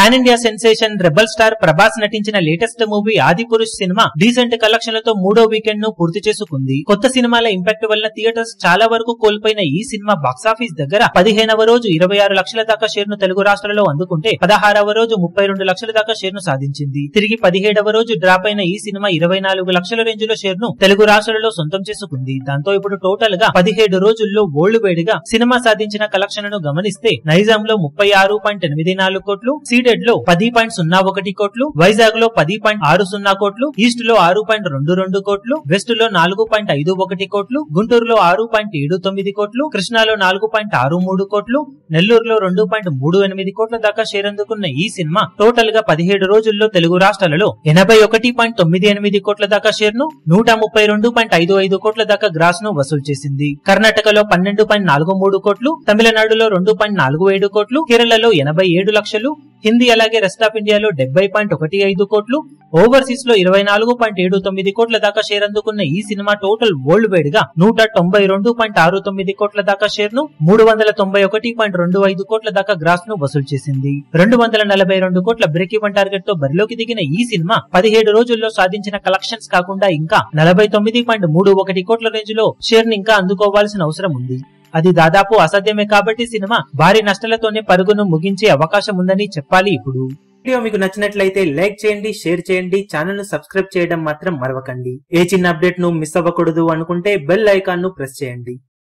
Pan India sensation rebel star Prabhas నటించిన latest movie Adipurush సినిమా decent కలెక్షన్లతో మూడో వీకెండ్ ను పూర్తి చేసుకుంది. కొత్త సినిమాల ఇంపాక్ట్ వల్ల థియేటర్స్ చాలా వరకు కోల్పోయిన ఈ సినిమా బాక్సాఫీస్ దగ్గర 15వ రోజు 26 లక్షల దాకా షేర్ ను తెలుగు రాష్ట్రాలలో అందుకుంటే 16వ రోజు 32 లక్షల దాకా షేర్ ను సాధించింది. తిరిగి 17వ రోజు డ్రాప్ అయిన ఈ సినిమా 24 లక్షల రేంజ్ లో షేర్ ను తెలుగు రాష్ట్రాలలో సొంతం చేసుకుంది. దాంతో ఇప్పుడు టోటల్ గా 17 రోజుల్లో వరల్డ్ వైడ్ గా సినిమా సాధించిన కలెక్షన్లను గమనిస్తే నైజాం లో 36.84 కోట్లు, సీడెడ్ లో 10.01 కోట్లు, వైజాగ్ లో 10.60 కోట్లు, ఈస్ట్ లో 6.22 కోట్లు, వెస్ట్ లో 4.51 కోట్లు, గుంటూరులో 6.79 కోట్లు, కృష్ణాలో 4.63 కోట్లు, నెల్లూరులో 2.38 కోట్ల దాకా షేర్ అందుకున్న ఈ సినిమా టోటల్ గా 17 రోజుల్లో తెలుగు రాష్ట్రాలలో 81.98 కోట్ల దాకా షేర్ ను 132.55 కోట్ల దాకా గ్రాస్ ను వసూలు చేసింది. కర్ణాటకలో 12.43 కోట్లు, తమిళనాడులో 2.47 కోట్లు, కేరళలో 87 లక్షలు, హిందీ అలాగే రెస్ట్ ఆఫ్ ఇండియాలో 70.15 కోట్లు, ఓవర్సీస్ లో 24.79 కోట్ల దాకా షేర్ అందుకున్న ఈ సినిమా టోటల్ వరల్డ్ వైడ్ గా 192.69 కోట్ల దాకా షేర్ ను 391.25 కోట్ల దాకా గ్రాస్ ను వసూలు చేసింది. 242 కోట్ల బ్రేక్ ఈవెన్ టార్గెట్ తో బరిలోకి దిగిన ఈ సినిమా 17 రోజుల్లో సాధించిన కలెక్షన్స్ కాకుండా ఇంకా 49.31 కోట్ల రేంజ్ లో షేర్ ని ఇంకా అందుకోవాల్సిన అవసరం ఉంది. అది దాదాపు అసాధ్యమే కాబట్టి సినిమా భారీ నష్టాలతోనే పరుగును ముగించే అవకాశం ఉందని చెప్పాలి. ఇప్పుడు వీడియో మీకు నచ్చినట్లయితే లైక్ చేయండి, షేర్ చేయండి, ఛానల్ ను సబ్స్క్రైబ్ చేయడం మాత్రం మరవకండి. ఏ చిన్న అప్డేట్ ను మిస్ అవ్వకూడదు అనుకుంటే బెల్ ఐకాన్ ను ప్రెస్ చేయండి.